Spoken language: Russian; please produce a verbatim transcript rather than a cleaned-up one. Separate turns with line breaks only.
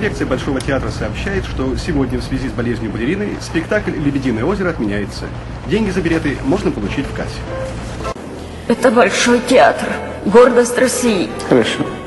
Дирекция Большого театра сообщает, что сегодня в связи с болезнью балерины спектакль «Лебединое озеро» отменяется. Деньги за билеты можно получить в кассе.
Это Большой театр, гордость России.
Хорошо.